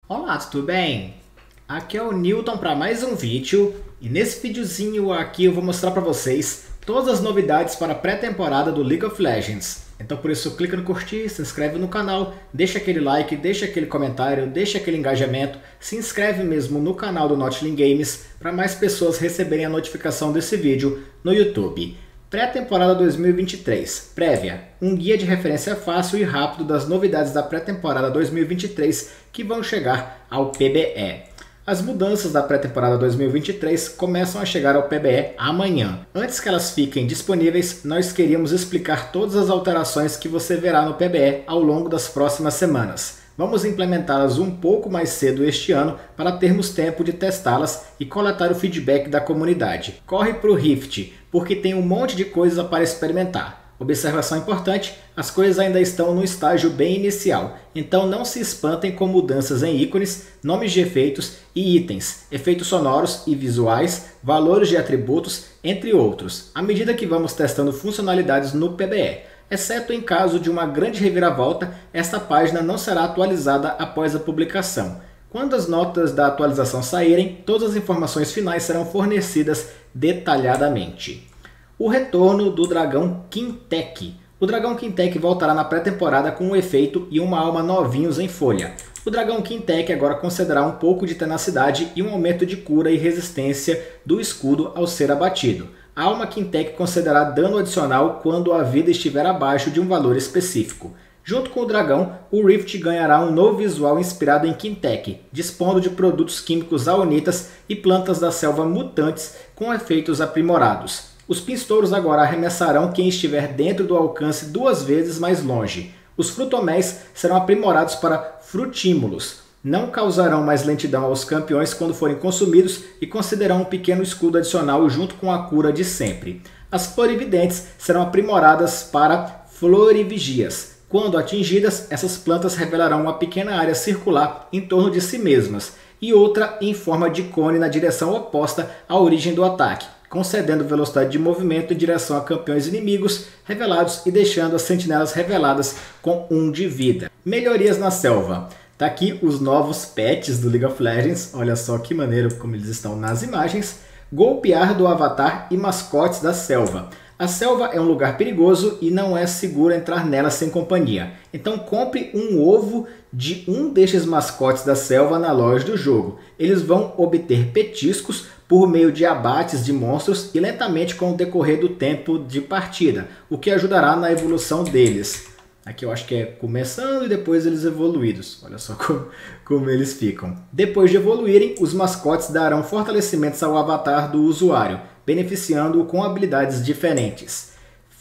Olá, tudo bem? Aqui é o Newton para mais um vídeo e nesse videozinho aqui eu vou mostrar para vocês todas as novidades para a pré-temporada do League of Legends. Então por isso clica no curtir, se inscreve no canal, deixa aquele like, deixa aquele comentário, deixa aquele engajamento, se inscreve mesmo no canal do Notling Games para mais pessoas receberem a notificação desse vídeo no YouTube. Pré-temporada 2023, prévia, um guia de referência fácil e rápido das novidades da pré-temporada 2023 que vão chegar ao PBE. As mudanças da pré-temporada 2023 começam a chegar ao PBE amanhã. Antes que elas fiquem disponíveis, nós queríamos explicar todas as alterações que você verá no PBE ao longo das próximas semanas. Vamos implementá-las um pouco mais cedo este ano para termos tempo de testá-las e coletar o feedback da comunidade. Corre para o Rift, porque tem um monte de coisa para experimentar. Observação importante, as coisas ainda estão no estágio bem inicial, então não se espantem com mudanças em ícones, nomes de efeitos e itens, efeitos sonoros e visuais, valores de atributos, entre outros, à medida que vamos testando funcionalidades no PBE. Exceto em caso de uma grande reviravolta, esta página não será atualizada após a publicação. Quando as notas da atualização saírem, todas as informações finais serão fornecidas detalhadamente. O retorno do dragão Quintec. O dragão Quintec voltará na pré-temporada com um efeito e uma alma novinhos em folha. O dragão Quintec agora concederá um pouco de tenacidade e um aumento de cura e resistência do escudo ao ser abatido. A alma Quintec concederá dano adicional quando a vida estiver abaixo de um valor específico. Junto com o dragão, o Rift ganhará um novo visual inspirado em Quintec, dispondo de produtos químicos aonitas e plantas da selva mutantes com efeitos aprimorados. Os pinstouros agora arremessarão quem estiver dentro do alcance 2 vezes mais longe. Os frutoméis serão aprimorados para frutímulos. Não causarão mais lentidão aos campeões quando forem consumidos e concederão um pequeno escudo adicional junto com a cura de sempre. As florividentes serão aprimoradas para florivigias. Quando atingidas, essas plantas revelarão uma pequena área circular em torno de si mesmas e outra em forma de cone na direção oposta à origem do ataque, concedendo velocidade de movimento em direção a campeões inimigos revelados e deixando as sentinelas reveladas com 1 de vida. Melhorias na selva. Tá aqui os novos pets do League of Legends, olha só que maneiro como eles estão nas imagens. Golpear do avatar e mascotes da selva. A selva é um lugar perigoso e não é seguro entrar nela sem companhia. Então compre um ovo de um destes mascotes da selva na loja do jogo. Eles vão obter petiscos por meio de abates de monstros e lentamente com o decorrer do tempo de partida, o que ajudará na evolução deles. Aqui eu acho que é começando e depois eles evoluídos. Olha só como eles ficam. Depois de evoluírem, os mascotes darão fortalecimentos ao avatar do usuário, beneficiando-o com habilidades diferentes.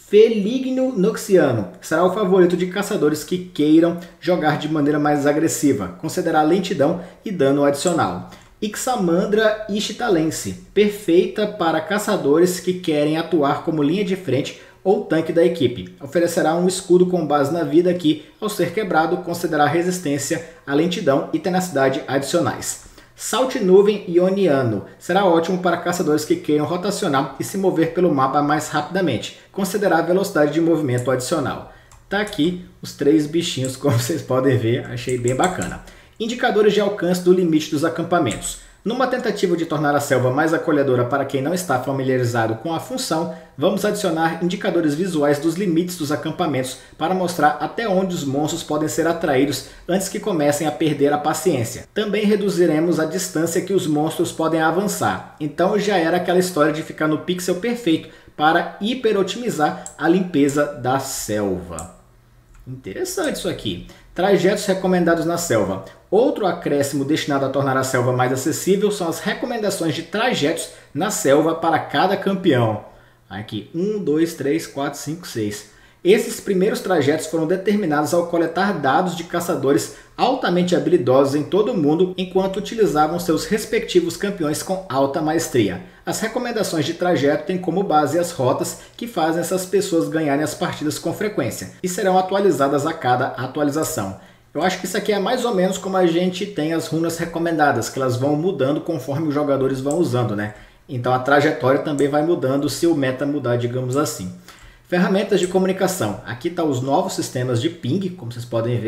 Feligno Noxiano será o favorito de caçadores que queiram jogar de maneira mais agressiva. Concederá lentidão e dano adicional. Ixamandra Ishtalense, perfeita para caçadores que querem atuar como linha de frente ou tanque da equipe. Oferecerá um escudo com base na vida que, ao ser quebrado, concederá resistência à lentidão e tenacidade adicionais. Saltinuvem Ioniano será ótimo para caçadores que queiram rotacionar e se mover pelo mapa mais rapidamente. Concederá velocidade de movimento adicional. Tá aqui os 3 bichinhos, como vocês podem ver, achei bem bacana. Indicadores de alcance do limite dos acampamentos. Numa tentativa de tornar a selva mais acolhedora para quem não está familiarizado com a função, vamos adicionar indicadores visuais dos limites dos acampamentos para mostrar até onde os monstros podem ser atraídos antes que comecem a perder a paciência. Também reduziremos a distância que os monstros podem avançar, então já era aquela história de ficar no pixel perfeito para hiperotimizar a limpeza da selva. Interessante isso aqui. Trajetos recomendados na selva. Outro acréscimo destinado a tornar a selva mais acessível são as recomendações de trajetos na selva para cada campeão. Aqui, 1, 2, 3, 4, 5, 6. Esses primeiros trajetos foram determinados ao coletar dados de caçadores altamente habilidosos em todo o mundo enquanto utilizavam seus respectivos campeões com alta maestria. As recomendações de trajeto têm como base as rotas que fazem essas pessoas ganharem as partidas com frequência e serão atualizadas a cada atualização. Eu acho que isso aqui é mais ou menos como a gente tem as runas recomendadas, que elas vão mudando conforme os jogadores vão usando, né? Então a trajetória também vai mudando se o meta mudar, digamos assim. Ferramentas de comunicação. Aqui estão os novos sistemas de ping, como vocês podem ver.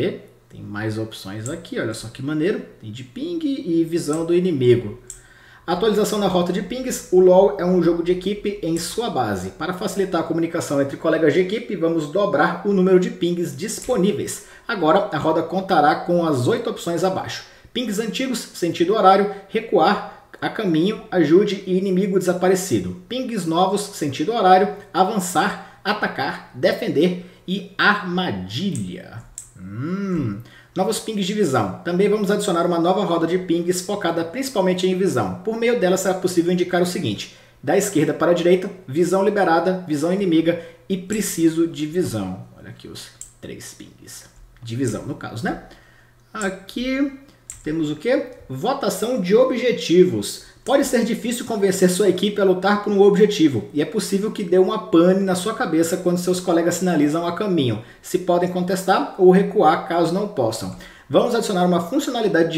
Tem mais opções aqui, olha só que maneiro. Tem de ping e visão do inimigo. Atualização na rota de pings. O LoL é um jogo de equipe em sua base. Para facilitar a comunicação entre colegas de equipe, vamos dobrar o número de pings disponíveis. Agora, a roda contará com as 8 opções abaixo. Pings antigos, sentido horário, recuar, a caminho, ajude e inimigo desaparecido. Pings novos, sentido horário, avançar, atacar, defender e armadilha. Novos pings de visão. Também vamos adicionar uma nova roda de pings focada principalmente em visão. Por meio dela será possível indicar o seguinte: da esquerda para a direita, visão liberada, visão inimiga e preciso de visão. Olha aqui os 3 pings de visão no caso, né? Aqui temos o que? Votação de objetivos. Pode ser difícil convencer sua equipe a lutar por um objetivo, e é possível que dê uma pane na sua cabeça quando seus colegas sinalizam a caminho, se podem contestar ou recuar caso não possam. Vamos adicionar uma funcionalidade de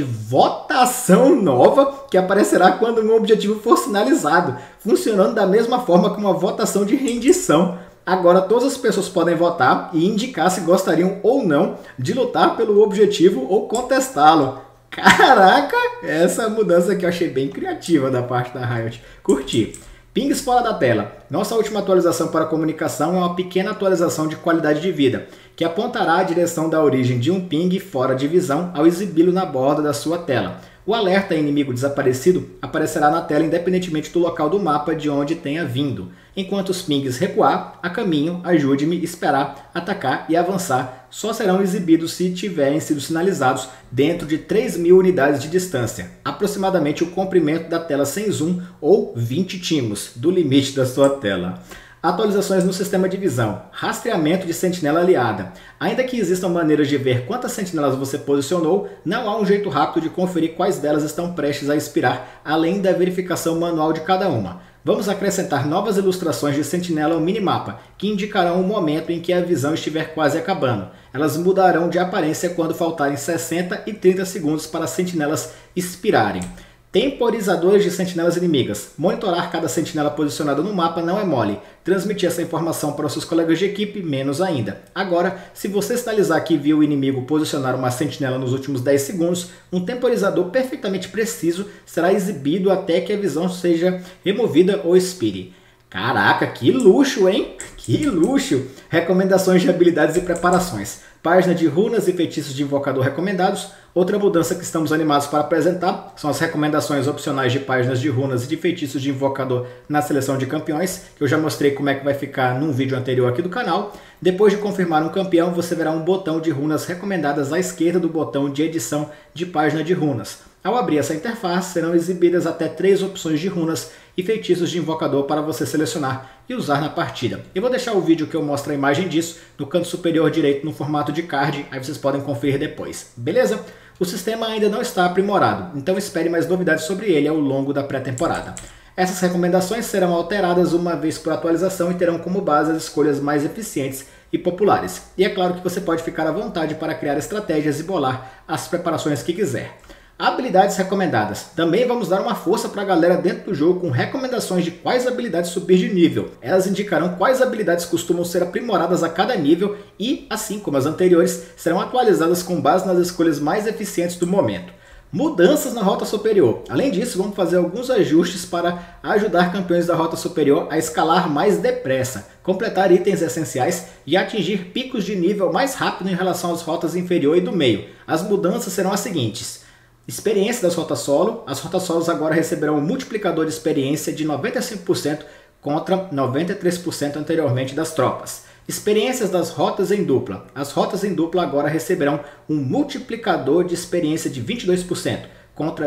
votação nova que aparecerá quando um objetivo for sinalizado, funcionando da mesma forma que uma votação de rendição. Agora todas as pessoas podem votar e indicar se gostariam ou não de lutar pelo objetivo ou contestá-lo. Caraca, essa mudança aqui eu achei bem criativa da parte da Riot. Curti. Pings fora da tela. Nossa última atualização para comunicação é uma pequena atualização de qualidade de vida, que apontará a direção da origem de um ping fora de visão ao exibi-lo na borda da sua tela. O alerta inimigo desaparecido aparecerá na tela independentemente do local do mapa de onde tenha vindo. Enquanto os pings recuar, a caminho, ajude-me, esperar, atacar e avançar só serão exibidos se tiverem sido sinalizados dentro de 3.000 unidades de distância, aproximadamente o comprimento da tela sem zoom ou 20 timos do limite da sua tela. Atualizações no sistema de visão. Rastreamento de sentinela aliada. Ainda que existam maneiras de ver quantas sentinelas você posicionou, não há um jeito rápido de conferir quais delas estão prestes a expirar, além da verificação manual de cada uma. Vamos acrescentar novas ilustrações de sentinela ao minimapa, que indicarão o momento em que a visão estiver quase acabando. Elas mudarão de aparência quando faltarem 60 e 30 segundos para as sentinelas expirarem. Temporizadores de sentinelas inimigas. Monitorar cada sentinela posicionada no mapa não é mole. Transmitir essa informação para os seus colegas de equipe, menos ainda. Agora, se você sinalizar que viu o inimigo posicionar uma sentinela nos últimos 10 segundos, um temporizador perfeitamente preciso será exibido até que a visão seja removida ou expire. Caraca, que luxo, hein? Que luxo! Recomendações de habilidades e preparações. Página de runas e feitiços de invocador recomendados. Outra mudança que estamos animados para apresentar são as recomendações opcionais de páginas de runas e de feitiços de invocador na seleção de campeões, que eu já mostrei como é que vai ficar num vídeo anterior aqui do canal. Depois de confirmar um campeão, você verá um botão de runas recomendadas à esquerda do botão de edição de página de runas. Ao abrir essa interface, serão exibidas até 3 opções de runas e feitiços de invocador para você selecionar e usar na partida. Eu vou deixar o vídeo que eu mostro a imagem disso no canto superior direito no formato de card, aí vocês podem conferir depois, beleza? O sistema ainda não está aprimorado, então espere mais novidades sobre ele ao longo da pré-temporada. Essas recomendações serão alteradas uma vez por atualização e terão como base as escolhas mais eficientes e populares. E é claro que você pode ficar à vontade para criar estratégias e bolar as preparações que quiser. Habilidades recomendadas. Também vamos dar uma força para a galera dentro do jogo com recomendações de quais habilidades subir de nível. Elas indicarão quais habilidades costumam ser aprimoradas a cada nível e, assim como as anteriores, serão atualizadas com base nas escolhas mais eficientes do momento. Mudanças na rota superior. Além disso, vamos fazer alguns ajustes para ajudar campeões da rota superior a escalar mais depressa, completar itens essenciais e atingir picos de nível mais rápido em relação às rotas inferior e do meio. As mudanças serão as seguintes. Experiência das rotas solo. As rotas solos agora receberão um multiplicador de experiência de 95% contra 93% anteriormente das tropas. Experiências das rotas em dupla. As rotas em dupla agora receberão um multiplicador de experiência de 22% contra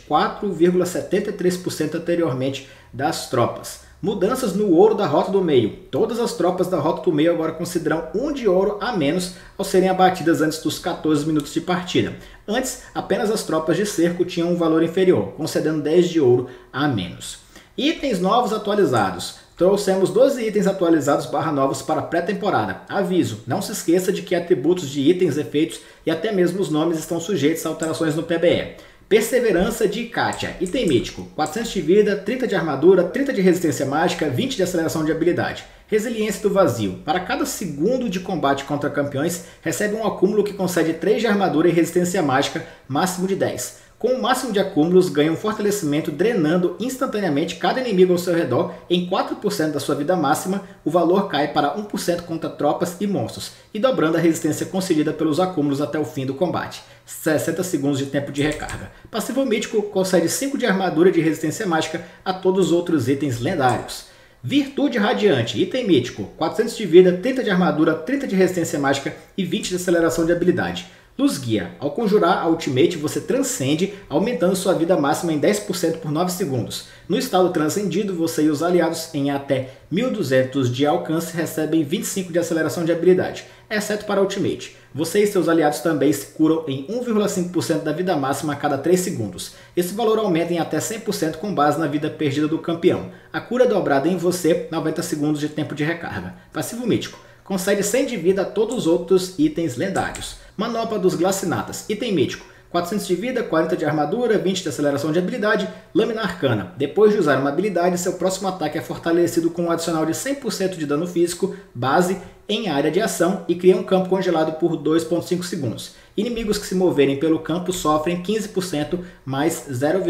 24,73% anteriormente das tropas. Mudanças no ouro da rota do meio. Todas as tropas da rota do meio agora consideram 1 de ouro a menos ao serem abatidas antes dos 14 minutos de partida. Antes, apenas as tropas de cerco tinham um valor inferior, concedendo 10 de ouro a menos. Itens novos atualizados. Trouxemos 12 itens atualizados /novos para pré-temporada. Aviso, não se esqueça de que atributos de itens, efeitos e até mesmo os nomes estão sujeitos a alterações no PBE. Perseverança de Katia, item mítico, 400 de vida, 30 de armadura, 30 de resistência mágica, 20 de aceleração de habilidade. Resiliência do vazio, para cada segundo de combate contra campeões, recebe um acúmulo que concede 3 de armadura e resistência mágica, máximo de 10. Com o máximo de acúmulos, ganha um fortalecimento drenando instantaneamente cada inimigo ao seu redor em 4% da sua vida máxima, o valor cai para 1% contra tropas e monstros, e dobrando a resistência concedida pelos acúmulos até o fim do combate. 60 segundos de tempo de recarga. Passivo mítico concede 5 de armadura e de resistência mágica a todos os outros itens lendários. Virtude Radiante, item mítico, 400 de vida, 30 de armadura, 30 de resistência mágica e 20 de aceleração de habilidade. Luz Guia, ao conjurar a Ultimate você transcende, aumentando sua vida máxima em 10% por 9 segundos. No estado transcendido, você e os aliados em até 1200 de alcance recebem 25 de aceleração de habilidade, exceto para a Ultimate. Você e seus aliados também se curam em 1,5% da vida máxima a cada 3 segundos. Esse valor aumenta em até 100% com base na vida perdida do campeão. A cura é dobrada em você, 90 segundos de tempo de recarga. Passivo mítico, concede 100 de vida a todos os outros itens lendários. Manopla dos Glacinatas, item mítico, 400 de vida, 40 de armadura, 20 de aceleração de habilidade, Lâmina Arcana. Depois de usar uma habilidade, seu próximo ataque é fortalecido com um adicional de 100% de dano físico, base, em área de ação e cria um campo congelado por 2,5 segundos. Inimigos que se moverem pelo campo sofrem 15% mais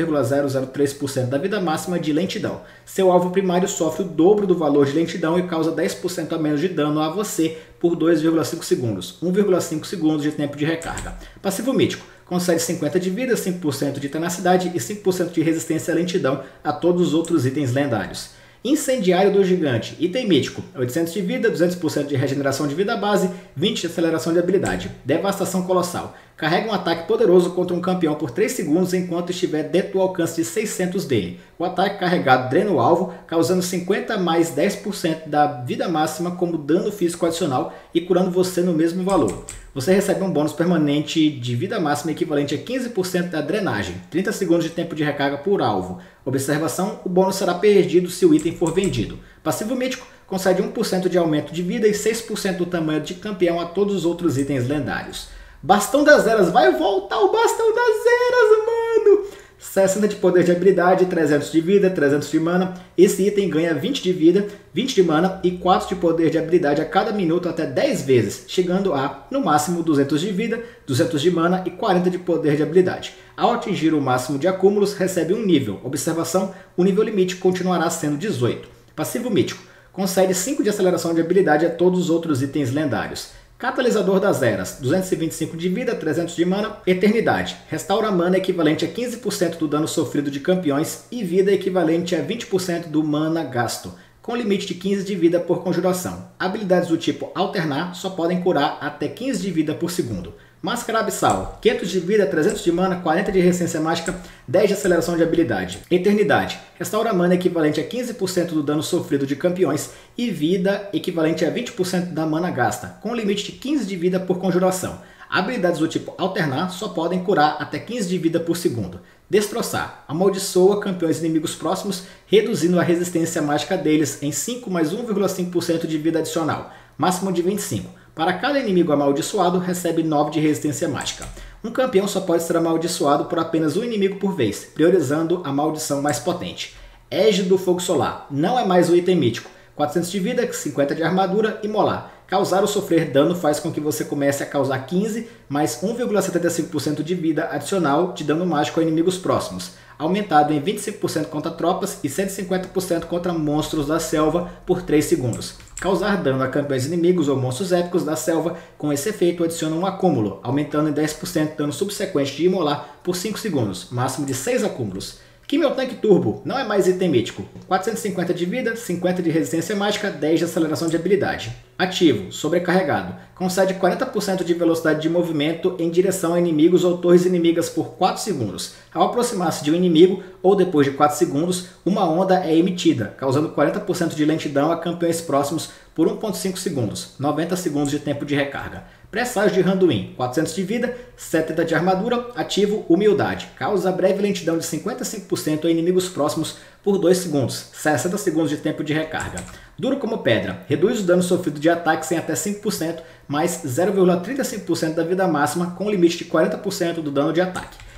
0,003% da vida máxima de lentidão. Seu alvo primário sofre o dobro do valor de lentidão e causa 10% a menos de dano a você por 2,5 segundos, 1,5 segundos de tempo de recarga. Passivo mítico, concede 50 de vida, 5% de tenacidade e 5% de resistência à lentidão a todos os outros itens lendários. Incendiário do Gigante, item mítico, 800 de vida, 200% de regeneração de vida base, 20 de aceleração de habilidade. Devastação Colossal, carrega um ataque poderoso contra um campeão por 3 segundos enquanto estiver dentro do alcance de 600 dele. O ataque carregado drena o alvo, causando 50 mais 10% da vida máxima como dano físico adicional e curando você no mesmo valor. Você recebe um bônus permanente de vida máxima equivalente a 15% da drenagem, 30 segundos de tempo de recarga por alvo. Observação, o bônus será perdido se o item for vendido. Passivo mítico, concede 1% de aumento de vida e 6% do tamanho de campeão a todos os outros itens lendários. Bastão das Eras, vai voltar o Bastão das Eras, mano! 60 de poder de habilidade, 300 de vida, 300 de mana. Esse item ganha 20 de vida, 20 de mana e 4 de poder de habilidade a cada minuto até 10 vezes, chegando a, no máximo, 200 de vida, 200 de mana e 40 de poder de habilidade. Ao atingir o máximo de acúmulos, recebe um nível. Observação, o nível limite continuará sendo 18. Passivo mítico, concede 5 de aceleração de habilidade a todos os outros itens lendários. Catalisador das Eras, 225 de vida, 300 de mana, Eternidade. Restaura mana equivalente a 15% do dano sofrido de campeões e vida equivalente a 20% do mana gasto, com limite de 15 de vida por conjuração. Habilidades do tipo Alternar só podem curar até 15 de vida por segundo. Máscara Abissal, 500 de vida, 300 de mana, 40 de resistência mágica, 10 de aceleração de habilidade. Eternidade, restaura mana equivalente a 15% do dano sofrido de campeões e vida equivalente a 20% da mana gasta, com limite de 15 de vida por conjuração. Habilidades do tipo Alternar só podem curar até 15 de vida por segundo. Destroçar, amaldiçoa campeões inimigos próximos, reduzindo a resistência mágica deles em 5 mais 1,5% de vida adicional, máximo de 25. Para cada inimigo amaldiçoado, recebe 9 de resistência mágica. Um campeão só pode ser amaldiçoado por apenas um inimigo por vez, priorizando a maldição mais potente. Égide do Fogo Solar, não é mais o item mítico. 400 de vida, 50 de armadura e molar. Causar ou sofrer dano faz com que você comece a causar 15 mais 1,75% de vida adicional de dano mágico a inimigos próximos, aumentado em 25% contra tropas e 150% contra monstros da selva por 3 segundos. Causar dano a campeões inimigos ou monstros épicos da selva com esse efeito adiciona um acúmulo, aumentando em 10% dano subsequente de imolar por 5 segundos, máximo de 6 acúmulos. Quimiotanque Turbo, não é mais item mítico. 450 de vida, 50 de resistência mágica, 10 de aceleração de habilidade. Ativo, sobrecarregado. Concede 40% de velocidade de movimento em direção a inimigos ou torres inimigas por 4 segundos. Ao aproximar-se de um inimigo, ou depois de 4 segundos, uma onda é emitida, causando 40% de lentidão a campeões próximos por 1,5 segundos, 90 segundos de tempo de recarga. Presságio de Randuin, 400 de vida, 70 de armadura, ativo, humildade. Causa breve lentidão de 55% a inimigos próximos por 2 segundos, 60 segundos de tempo de recarga. Duro como pedra, reduz o dano sofrido de ataques em até 5%, mais 0,35% da vida máxima, com limite de 40% do dano de ataque.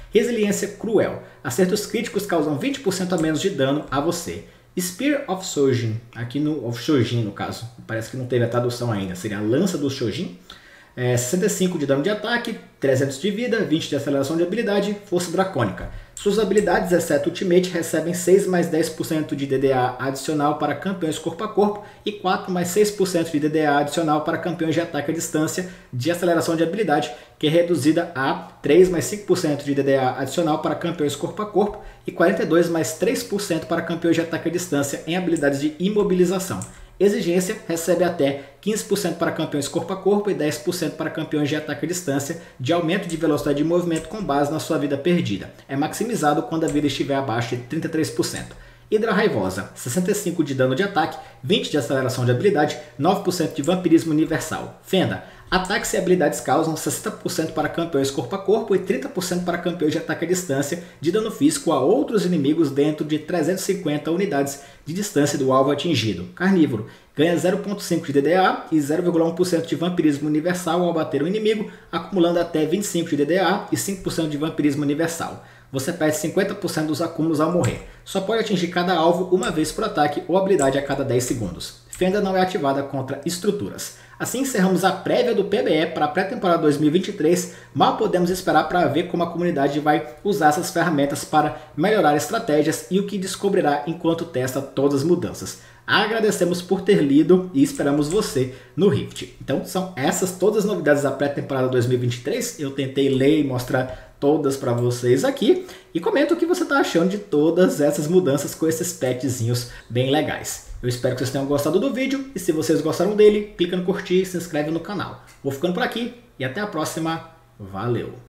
Resiliência cruel. Acertos críticos causam 20% a menos de dano a você. Spear of Shojin, aqui no Shojin no caso, parece que não teve a tradução ainda, seria a lança do Shojin. 65 de dano de ataque, 300 de vida, 20 de aceleração de habilidade, força dracônica. Suas habilidades, exceto Ultimate, recebem 6 mais 10% de DDA adicional para campeões corpo a corpo e 4 mais 6% de DDA adicional para campeões de ataque à distância de aceleração de habilidade, que é reduzida a 3 mais 5% de DDA adicional para campeões corpo a corpo e 42 mais 3% para campeões de ataque à distância em habilidades de imobilização. Exigência recebe até 15% para campeões corpo a corpo e 10% para campeões de ataque à distância de aumento de velocidade de movimento com base na sua vida perdida. É maximizado quando a vida estiver abaixo de 33%. Hidra Raivosa, 65 de dano de ataque, 20 de aceleração de habilidade, 9% de vampirismo universal. Fenda, ataques e habilidades causam 60% para campeões corpo a corpo e 30% para campeões de ataque à distância de dano físico a outros inimigos dentro de 350 unidades de distância do alvo atingido. Carnívoro, ganha 0,5 de DDA e 0,1% de vampirismo universal ao bater o inimigo, acumulando até 25 de DDA e 5% de vampirismo universal. Você perde 50% dos acúmulos ao morrer. Só pode atingir cada alvo uma vez por ataque ou habilidade a cada 10 segundos. Fenda não é ativada contra estruturas. Assim encerramos a prévia do PBE para a pré-temporada 2023. Mal podemos esperar para ver como a comunidade vai usar essas ferramentas para melhorar estratégias e o que descobrirá enquanto testa todas as mudanças. Agradecemos por ter lido e esperamos você no Rift. Então são essas todas as novidades da pré-temporada 2023. Eu tentei ler e mostrar todas para vocês aqui. E comenta o que você está achando de todas essas mudanças com esses patchzinhos bem legais. Eu espero que vocês tenham gostado do vídeo. E se vocês gostaram dele, clica no curtir e se inscreve no canal. Vou ficando por aqui e até a próxima. Valeu!